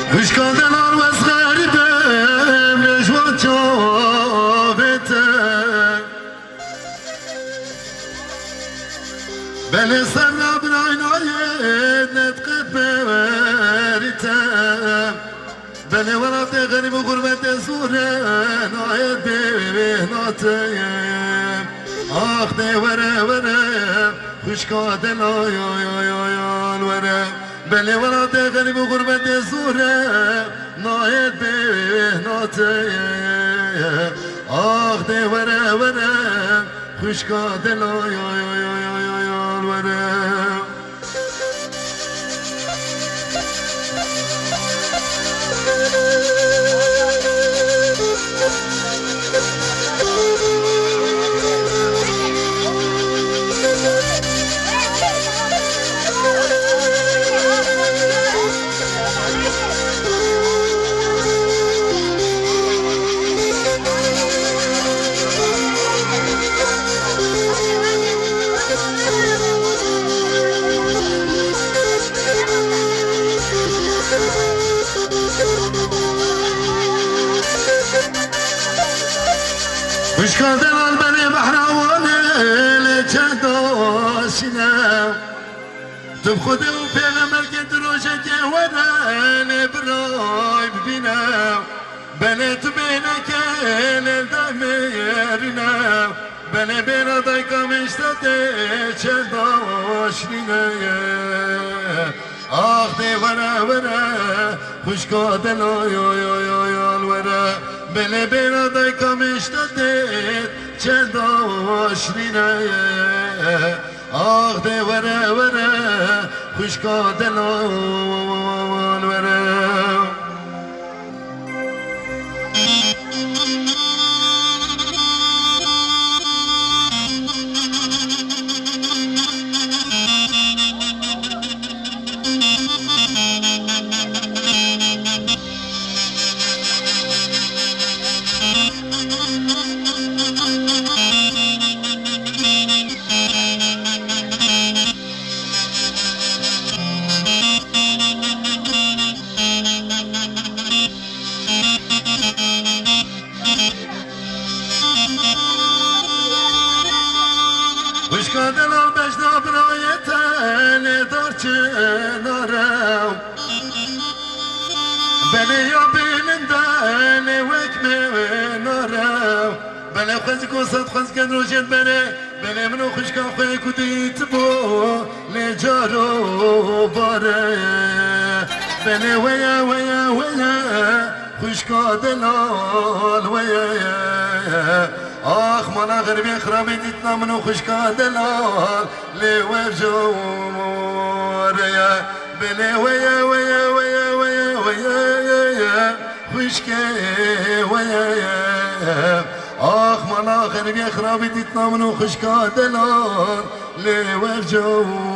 Hüş kadeler vez garibem Rejvat çavetem Beni sevna binaynayet Netqet beveritem Beni varate garibu gurbete suren Ayet behnateyem Ah de vere vere Hüş kadel ay ay ay ay ay vere Beni varate garibu gurbete suren Ayet behnateyem Ah de vere vere Hüş kadel ay ay ay ay ay ay vere Hüş kadeler beni behravane leçedasine Tüb khudi u peygamber ke droje ke verene bray bine Beni tübeyne ke levdame yerine Beni bir aday kamışta leçedaşine Ah de vere vere Hüş kadeler yo yo yo yo vere Beni bir aday kamışta leçedaşine Ah de vere vere Hüş kadeler vere Hüş kadeler beşna birayeten dar çınarım Beni ya bilinden vekmen arım Beni xezk o sad xezken rojet Beni منو خوش کن خوی کدیت بو لجارو باره Beni ویا ویا ویا خوش کادلال ویا آخ مانا غربی خرابی دیتنا منو خوش کادلال لیور جواره Beni ویا ویا ویا ویا ویا خوش که ویا آخ مانا غربی خرابی دیتنا منو خوش کادلال لیور جواره